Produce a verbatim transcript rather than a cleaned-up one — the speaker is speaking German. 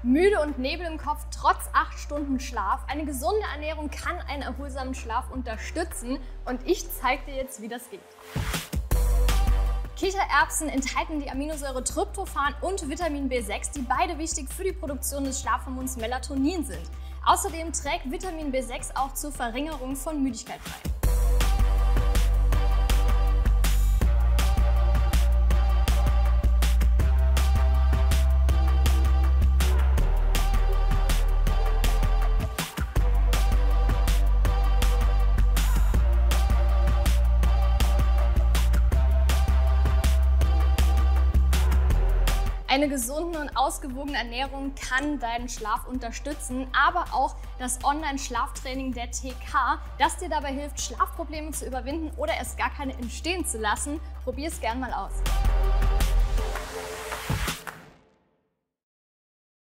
Müde und Nebel im Kopf trotz acht Stunden Schlaf. Eine gesunde Ernährung kann einen erholsamen Schlaf unterstützen und ich zeige dir jetzt, wie das geht. Kichererbsen enthalten die Aminosäure Tryptophan und Vitamin B sechs, die beide wichtig für die Produktion des Schlafhormons Melatonin sind. Außerdem trägt Vitamin B sechs auch zur Verringerung von Müdigkeit bei. Eine gesunde und ausgewogene Ernährung kann deinen Schlaf unterstützen, aber auch das Online-Schlaftraining der T K, das dir dabei hilft, Schlafprobleme zu überwinden oder erst gar keine entstehen zu lassen. Probier es gern mal aus.